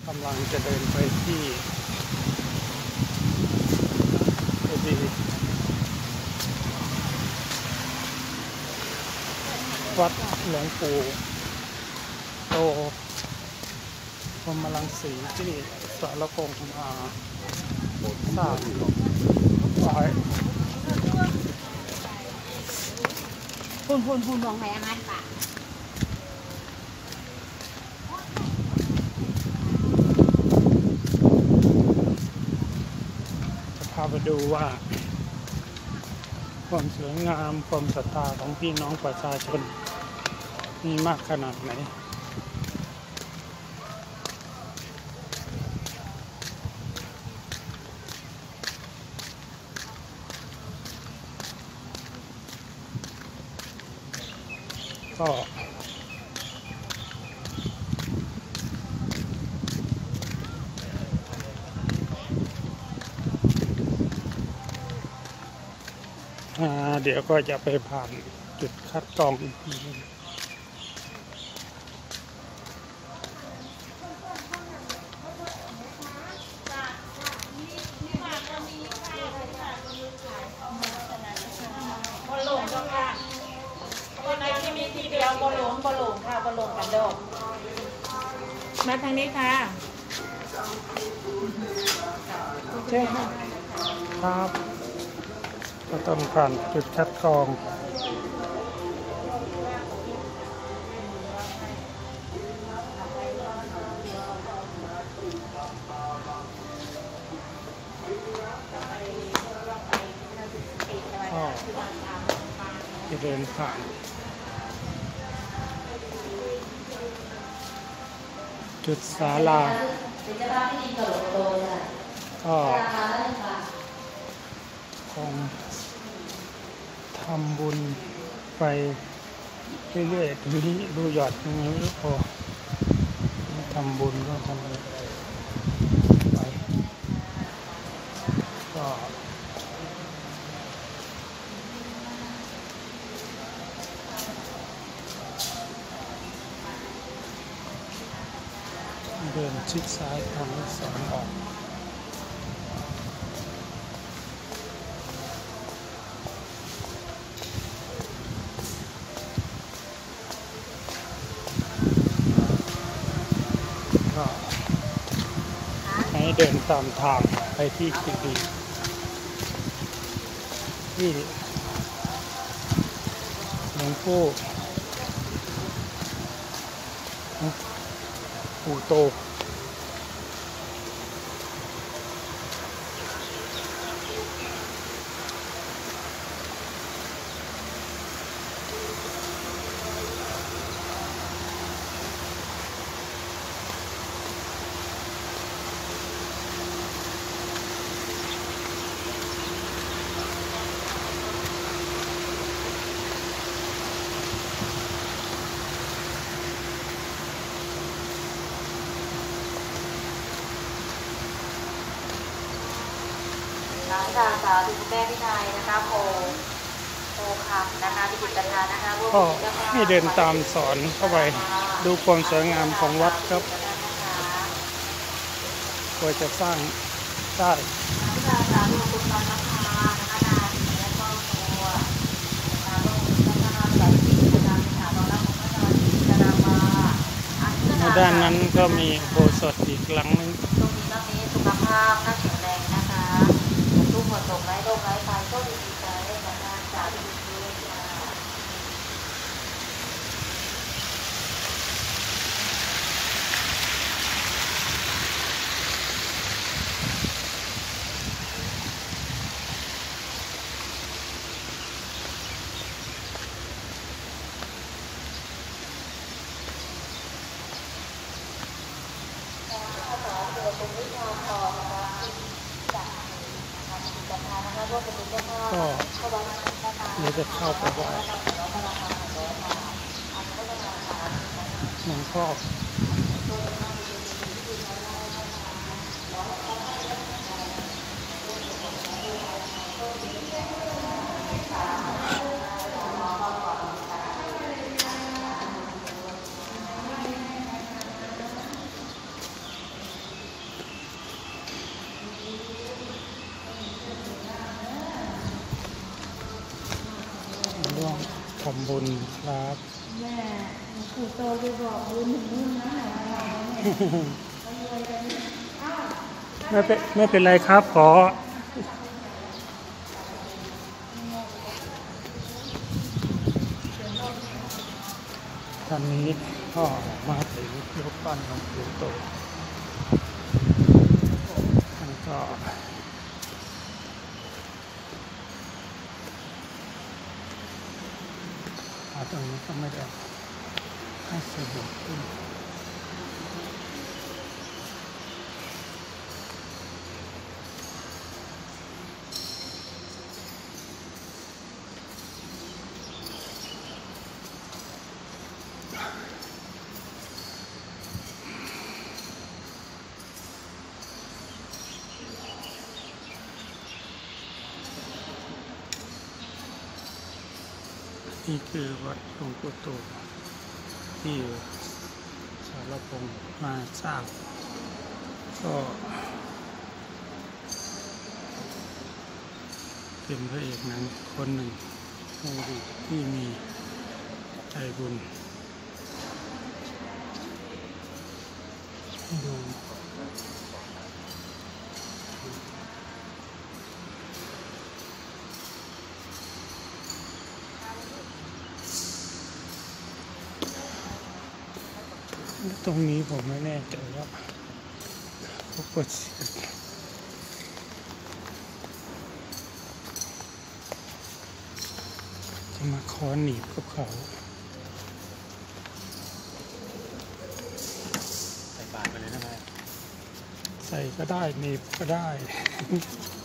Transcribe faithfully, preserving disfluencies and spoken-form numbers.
กำลังจะเดินไปที่ดีวัดหลวงปู่โตพรหมรังสีที่สารคงมาสร้างไว้พูนพูนพูนมองไปอาหารป่าจะพาไปดูว่าความสวยงามความศรัทธาของพี่น้องประชาชนมีมากขนาดไหนก็เดี๋ยวก็จะไปผ่านจุดคัดกรองอีกทีบอลลงเจ้าค่ะคนไหนที่มีทีเดียวบอลลงบอลลงค่ะบอลลงกันดอกมาทางนี้ค่ะใช่ครับครับก็ต้องผ่านจุดคัดกรองก็จะเดินผ่านจุดศาลาก็คงทำบุญไปเรื่อยๆดูนี่ดูหยอดยังไงไม่รู้พอทำบุญก็ทำไปก็เดินชิดซ้ายทางสองออกก็ให้เดินตามทางไปที่กุฏิที่หลวงปู่ปู่โตหลังจากสาวถึงแม่พี่นายนะคะโพโพคำนะคะที่จิตนานะคะก็ให้เดินตามสอนเข้าไปดูความสวยงามของวัดครับกว่าจะสร้างได้ในด้านนั้นก็มีโบสถ์อีกหลังนึงตรงนี้ก็มีสุขภาพน่าแข็งแรงนะคะทุกคนตกไร้โรคไร้ภัยก็ดีใจนะคะจากที่ดีค่ะก็เดี๋ยวจะเข้าไปไหว้หลวงพ่อ กำบุญครับแม่หลวงปู่โตไปบอกบุญถึงนู่นนะไหนๆไม่เป็นไม่เป็นไรครับขอตอนนี้ก็มาถึงรูปปั้นหลวงปู่โตท่านก็มาตรงนี้ก็ไม่ได้ให้สะดวกขึ้นนี่คือวัดหลวงปู่โตที่สารพงษ์มาสร้างก็เป็นพระเอกหนังคนหนึ่งที่มีใจบุญให้ดูตรงนี้ผมไม่แน่ใจว่าเขาเปิดเสียงจะมาขอหนีบกับเขาใส่บาตรไปเลยนะแม่ใส่ก็ได้หนีบก็ได้